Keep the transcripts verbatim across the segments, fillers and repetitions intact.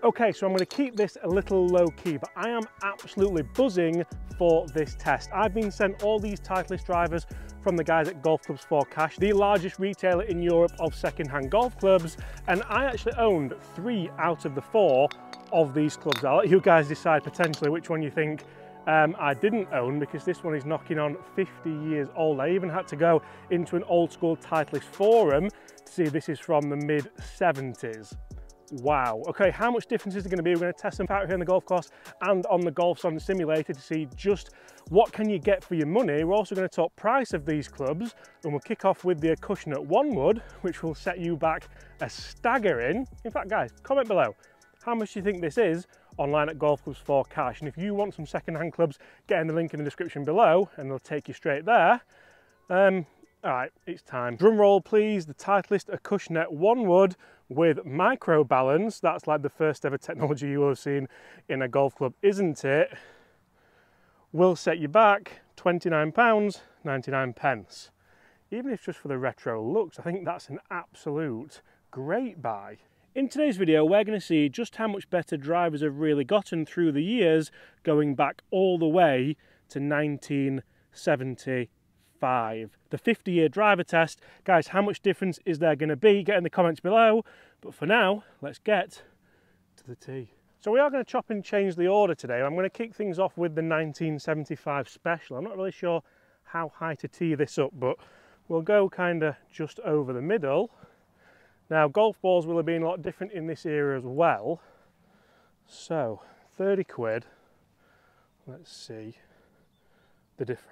Okay, so I'm going to keep this a little low key, but I am absolutely buzzing for this test. I've been sent all these Titleist drivers from the guys at Golf Clubs for Cash, the largest retailer in Europe of second-hand golf clubs, and I actually owned three out of the four of these clubs. I'll let you guys decide potentially which one you think um, I didn't own, because this one is knocking on fifty years old. I even had to go into an old school Titleist forum to see this is from the mid seventies. Wow. Okay, how much difference is it going to be? We're going to test them out here on the golf course and on the GolfSon simulator to see just what can you get for your money. We're also going to talk price of these clubs, and we'll kick off with the Acushnet One Wood, which will set you back a staggering. In fact, guys, comment below how much do you think this is online at Golf Clubs for Cash. And if you want some second-hand clubs, get in the link in the description below and they'll take you straight there. Um, all right, it's time. Drum roll, please. The Titleist Acushnet One Wood with micro balance. That's like the first ever technology you will have seen in a golf club, isn't it? Will set you back twenty-nine pounds ninety-nine. Even if just for the retro looks, I think that's an absolute great buy. In today's video, we're going to see just how much better drivers have really gotten through the years, going back all the way to nineteen seventy-five. The fifty year driver test. Guys, how much difference is there going to be? Get in the comments below. But for now, let's get to the tee. So we are going to chop and change the order today. I'm going to kick things off with the nineteen seventy-five special. I'm not really sure how high to tee this up, but we'll go kind of just over the middle. Now, golf balls will have been a lot different in this era as well. So, thirty quid. Let's see the difference.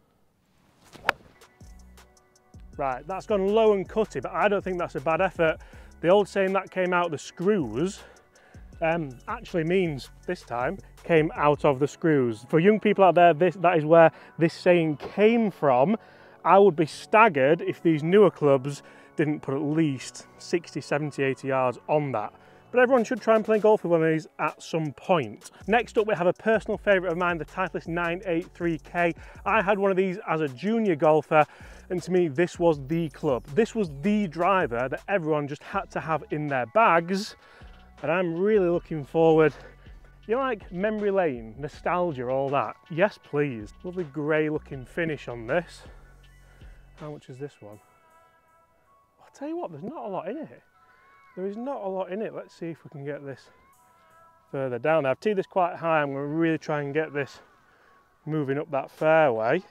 Right, that's gone low and cutty, but I don't think that's a bad effort. The old saying that came out the screws um, actually means this time came out of the screws. For young people out there, this, that is where this saying came from. I would be staggered if these newer clubs didn't put at least sixty, seventy, eighty yards on that. But everyone should try and play golf with one of these at some point. Next up, we have a personal favourite of mine, the Titleist nine eighty-three K. I had one of these as a junior golfer, and to me, this was the club. This was the driver that everyone just had to have in their bags, and I'm really looking forward. You know, like memory lane, nostalgia, all that? Yes, please. Lovely grey looking finish on this. How much is this one? I'll tell you what, there's not a lot in it. There is not a lot in it. Let's see if we can get this further down. Now, I've teed this quite high. I'm going to really try and get this moving up that fairway.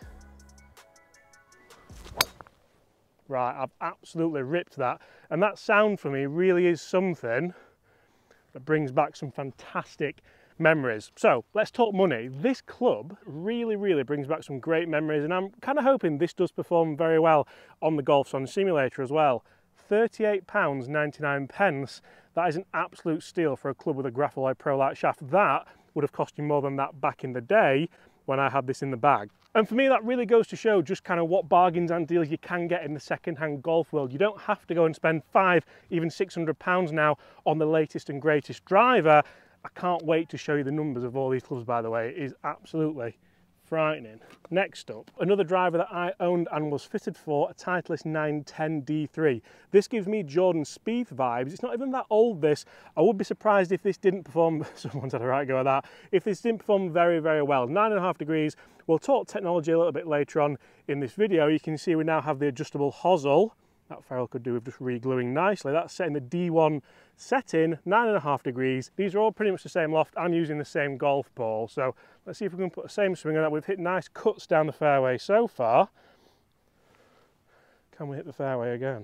Right, I've absolutely ripped that. And that sound for me really is something that brings back some fantastic memories. So let's talk money. This club really, really brings back some great memories, and I'm kind of hoping this does perform very well on the GolfSon simulator as well. thirty-eight pounds ninety-nine. That is an absolute steal for a club with a Graphalloy Pro Light shaft. That would have cost you more than that back in the day when I had this in the bag. And for me, that really goes to show just kind of what bargains and deals you can get in the second-hand golf world. You don't have to go and spend five, even six hundred pounds now on the latest and greatest driver. I can't wait to show you the numbers of all these clubs, by the way. It is absolutely frightening. Next up, another driver that I owned and was fitted for, a Titleist nine ten D three. This gives me Jordan Spieth vibes. It's not even that old, this. I would be surprised if this didn't perform, someone's had a right go at that, if this didn't perform very, very well. Nine and a half degrees. We'll talk technology a little bit later on in this video. You can see we now have the adjustable hosel. That ferrule could do with just re-gluing nicely. That's setting the D one setting, nine and a half degrees. These are all pretty much the same loft and using the same golf ball. So let's see if we can put the same swing on that. We've hit nice cuts down the fairway so far. Can we hit the fairway again?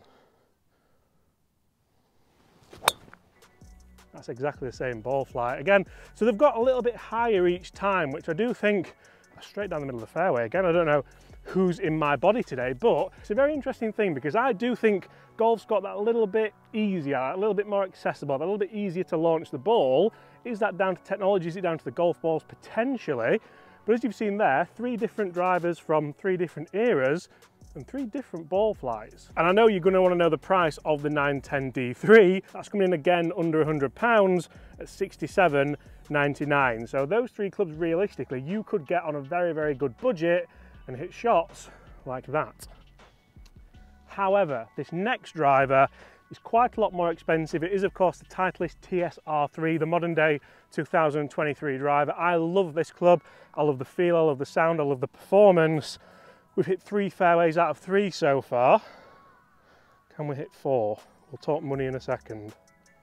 That's exactly the same ball flight. Again, so they've got a little bit higher each time, which I do think, straight down the middle of the fairway. Again, I don't know who's in my body today, but it's a very interesting thing because I do think golf's got that a little bit easier, a little bit more accessible, a little bit easier to launch the ball. Is that down to technology? Is it down to the golf balls? Potentially. But as you've seen there, three different drivers from three different eras and three different ball flights. And I know you're going to want to know the price of the nine ten D three. That's coming in again under a hundred pounds at sixty-seven ninety-nine. So those three clubs, realistically, you could get on a very, very good budget and hit shots like that. However, this next driver is quite a lot more expensive. It is of course the Titleist T S R three, the modern day two thousand twenty-three driver. I love this club, I love the feel, I love the sound, I love the performance. We've hit three fairways out of three so far. Can we hit four? We'll talk money in a second.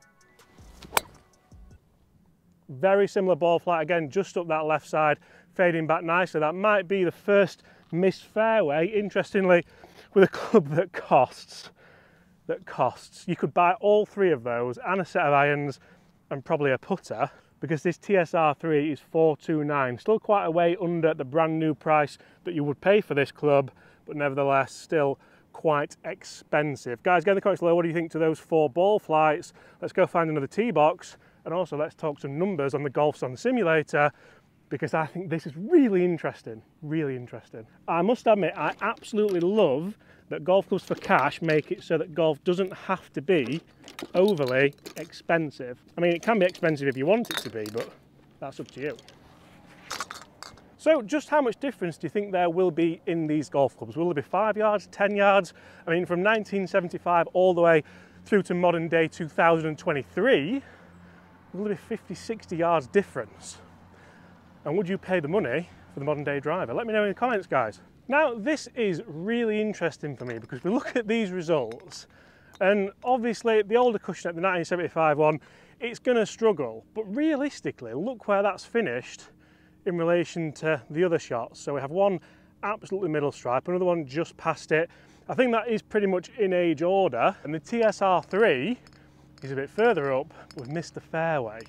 Very similar ball flight, again, just up that left side, fading back nicely. That might be the first missed fairway, interestingly, with a club that costs, that costs. You could buy all three of those and a set of irons and probably a putter, because this T S R three is four two nine, still quite a way under the brand new price that you would pay for this club, but nevertheless still quite expensive. Guys, get in the comments below, what do you think to those four ball flights? Let's go find another tee box, and also let's talk some numbers on the GolfSong simulator, because I think this is really interesting, really interesting. I must admit, I absolutely love that Golf Clubs for Cash make it so that golf doesn't have to be overly expensive. I mean, it can be expensive if you want it to be, but that's up to you. So just how much difference do you think there will be in these golf clubs? Will there be five yards, ten yards? I mean, from nineteen seventy-five all the way through to modern day two thousand twenty-three, will there be fifty, sixty yards difference? And would you pay the money for the modern day driver? Let me know in the comments, guys. Now, this is really interesting for me because we look at these results, and obviously the older Cushionet, the nineteen seventy-five one, it's going to struggle. But realistically, look where that's finished in relation to the other shots. So we have one absolutely middle stripe, another one just past it. I think that is pretty much in age order. And the T S R three is a bit further up. We've missed the fairway.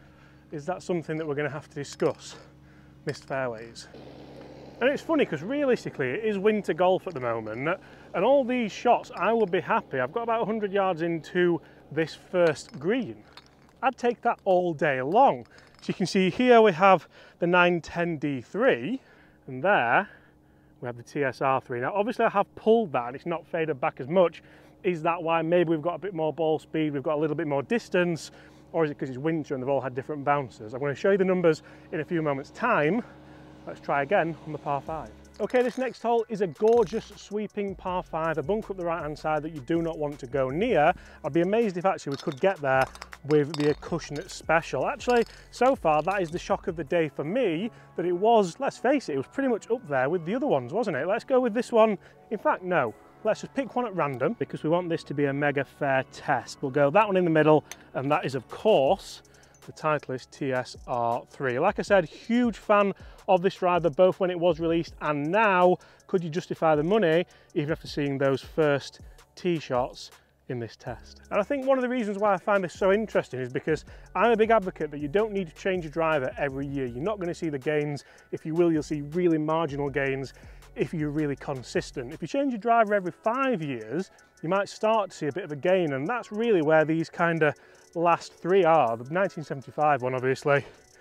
Is that something that we're going to have to discuss? Missed fairways. And it's funny because realistically it is winter golf at the moment, and all these shots I would be happy. I've got about one hundred yards into this first green. I'd take that all day long. So you can see here we have the nine ten D three, and there we have the T S R three. Now obviously I have pulled that and it's not faded back as much. Is that why maybe we've got a bit more ball speed, we've got a little bit more distance, or is it because it's winter and they've all had different bounces? I'm going to show you the numbers in a few moments time. Let's try again on the par five. Okay, this next hole is a gorgeous sweeping par five, a bunker up the right hand side that you do not want to go near. I'd be amazed if actually we could get there with the Cushionet Special. Actually, so far that is the shock of the day for me, that it was, let's face it, it was pretty much up there with the other ones, wasn't it? Let's go with this one. In fact, no. Let's just pick one at random because we want this to be a mega fair test. We'll go that one in the middle, and that is of course the Titleist T S R three. Like I said, huge fan of this driver, both when it was released and now. Could you justify the money even after seeing those first tee shots in this test? And I think one of the reasons why I find this so interesting is because I'm a big advocate that you don't need to change your driver every year. You're not going to see the gains. If you will, you'll see really marginal gains if you're really consistent. If you change your driver every five years, you might start to see a bit of a gain, and that's really where these kind of last three are. The nineteen seventy-five one obviously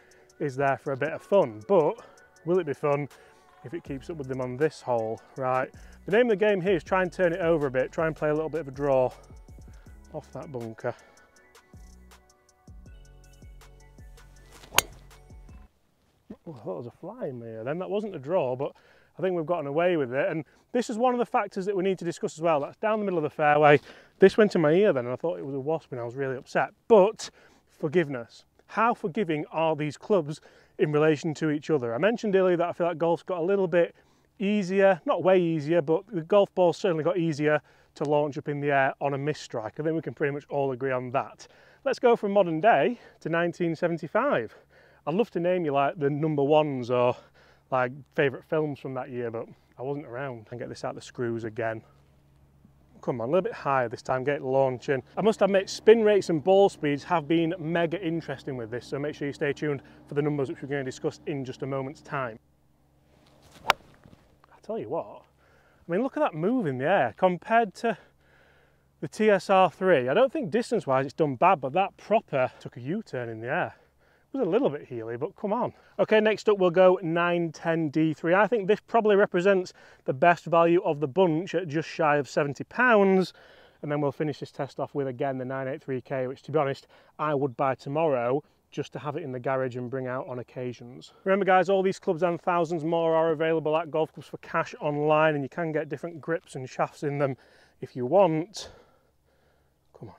is there for a bit of fun, but will it be fun if it keeps up with them on this hole? Right, the name of the game here is try and turn it over a bit, try and play a little bit of a draw off that bunker. Oh, I thought it was a fly in there then. That wasn't a draw, but I think we've gotten away with it, and this is one of the factors that we need to discuss as well. That's down the middle of the fairway. This went in my ear then and I thought it was a wasp and I was really upset. But forgiveness. How forgiving are these clubs in relation to each other? I mentioned earlier that I feel like golf's got a little bit easier, not way easier, but the golf ball certainly got easier to launch up in the air on a missed strike. I think we can pretty much all agree on that. Let's go from modern day to nineteen seventy-five. I'd love to name you like the number ones or like favourite films from that year, but I wasn't around. And get this out the screws again. Come on, a little bit higher this time, get it launching. I must admit, spin rates and ball speeds have been mega interesting with this, so make sure you stay tuned for the numbers which we're going to discuss in just a moment's time. I tell you what, I mean, look at that move in the air compared to the T S R three. I don't think distance-wise it's done bad, but that proper took a U-turn in the air. It was a little bit heely, but come on. Okay, next up we'll go nine ten D three. I think this probably represents the best value of the bunch at just shy of seventy pounds. And then we'll finish this test off with, again, the nine eighty-three K, which to be honest, I would buy tomorrow just to have it in the garage and bring out on occasions. Remember guys, all these clubs and thousands more are available at Golf Clubs for Cash online, and you can get different grips and shafts in them if you want. Come on.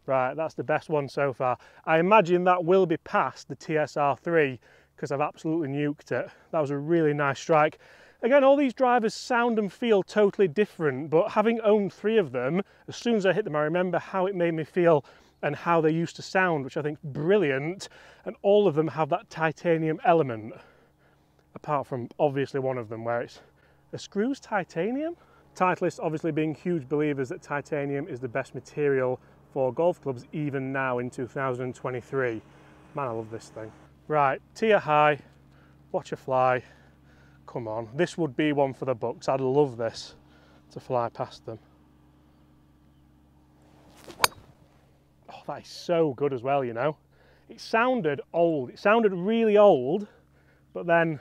Right, that's the best one so far. I imagine that will be past the T S R three because I've absolutely nuked it. That was a really nice strike. Again, all these drivers sound and feel totally different, but having owned three of them, as soon as I hit them, I remember how it made me feel and how they used to sound, which I think is brilliant. And all of them have that titanium element, apart from obviously one of them where it's the screws titanium. Titleist obviously being huge believers that titanium is the best material for golf clubs even now in two thousand twenty-three. Man, I love this thing. Right, tier high, watch her fly. Come on, this would be one for the books. I'd love this to fly past them. Oh, that is so good as well, you know. It sounded old, it sounded really old, but then,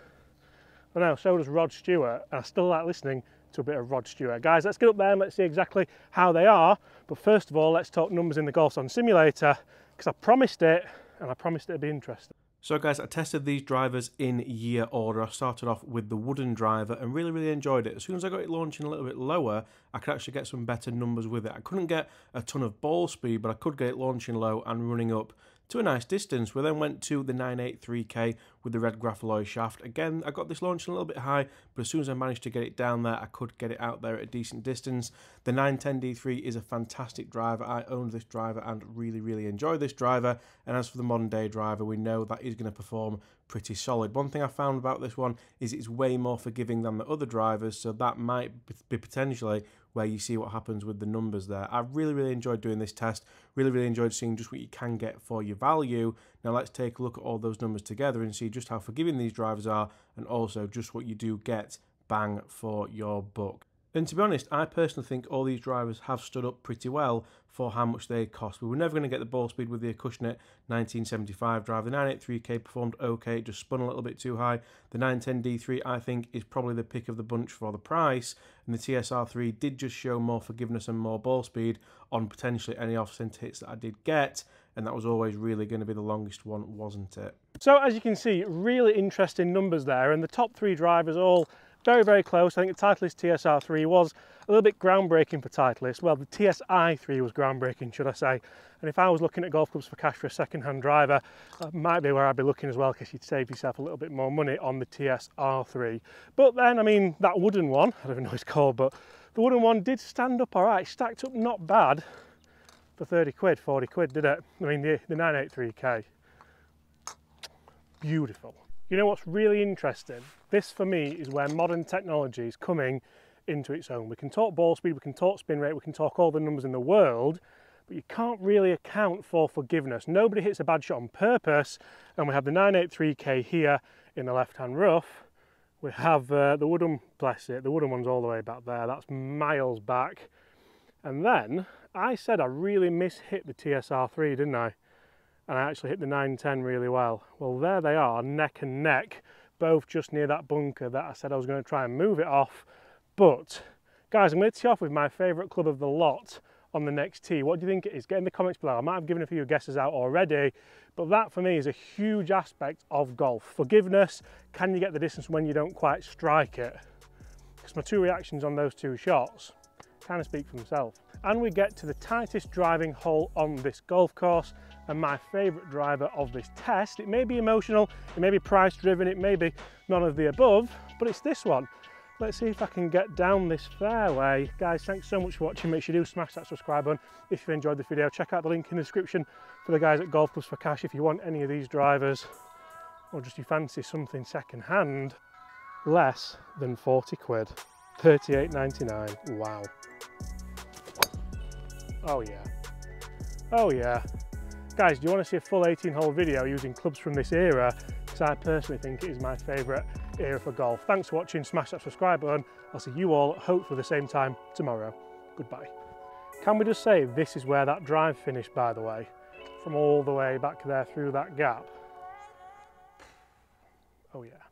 I don't know, so does Rod Stewart, and I still like listening to a bit of Rod Stewart. Guys, let's get up there and let's see exactly how they are. But first of all, let's talk numbers in the GolfZone Simulator, because I promised it, and I promised it'd be interesting. So guys, I tested these drivers in year order. I started off with the wooden driver and really, really enjoyed it. As soon as I got it launching a little bit lower, I could actually get some better numbers with it. I couldn't get a ton of ball speed, but I could get it launching low and running up to a nice distance. We then went to the nine eighty-three K with the red Grafaloy shaft. Again, I got this launching a little bit high, but as soon as I managed to get it down there, I could get it out there at a decent distance. The nine ten D three is a fantastic driver. I owned this driver and really, really enjoy this driver. And as for the modern day driver, we know that is going to perform pretty solid. One thing I found about this one is it's way more forgiving than the other drivers, so that might be potentially where you see what happens with the numbers there. I really, really enjoyed doing this test. Really, really enjoyed seeing just what you can get for your value. Now let's take a look at all those numbers together and see just how forgiving these drivers are and also just what you do get bang for your buck. And to be honest, I personally think all these drivers have stood up pretty well for how much they cost. We were never going to get the ball speed with the Acushnet nineteen seventy-five driver. The nine eighty-three K performed okay, it just spun a little bit too high. The nine ten D three, I think, is probably the pick of the bunch for the price. And the T S R three did just show more forgiveness and more ball speed on potentially any off-centre hits that I did get. And that was always really going to be the longest one, wasn't it? So as you can see, really interesting numbers there. And the top three drivers all very, very close. I think the Titleist T S R three was a little bit groundbreaking for Titleist. Well, the T S I three was groundbreaking, should I say. And if I was looking at golf clubs for cash for a second-hand driver, that might be where I'd be looking as well, because you'd save yourself a little bit more money on the T S R three. But then, I mean, that wooden one, I don't even know what it's called, but the wooden one did stand up all right, stacked up not bad for thirty quid, forty quid, did it? I mean, the, the nine eighty-three K, beautiful. You know what's really interesting? This for me is where modern technology is coming into its own. We can talk ball speed, we can talk spin rate, we can talk all the numbers in the world, but you can't really account for forgiveness. Nobody hits a bad shot on purpose, and we have the nine eighty-three K here in the left-hand rough. We have uh, the wooden, bless it, the wooden one's all the way back there. That's miles back. And then I said I really mishit the T S R three, didn't I? And I actually hit the nine ten really well. Well, there they are, neck and neck, both just near that bunker that I said I was going to try and move it off. But, guys, I'm going to tee off with my favourite club of the lot on the next tee. What do you think it is? Get in the comments below. I might have given a few guesses out already, but that for me is a huge aspect of golf. Forgiveness, can you get the distance when you don't quite strike it? Because my two reactions on those two shots kind of speak for themselves. And we get to the tightest driving hole on this golf course, and my favourite driver of this test. It may be emotional, it may be price driven, it may be none of the above, but it's this one. Let's see if I can get down this fairway. Guys, thanks so much for watching. Make sure you do smash that subscribe button if you've enjoyed the video. Check out the link in the description for the guys at Golf Clubs for Cash if you want any of these drivers, or just you fancy something second hand. Less than forty quid, thirty-eight ninety-nine. Wow. Oh yeah, oh yeah. Guys, do you want to see a full eighteen hole video using clubs from this era? Because I personally think it is my favourite era for golf. Thanks for watching, smash that subscribe button. I'll see you all hopefully the same time tomorrow. Goodbye. Can we just say this is where that drive finished, by the way? From all the way back there through that gap. Oh yeah.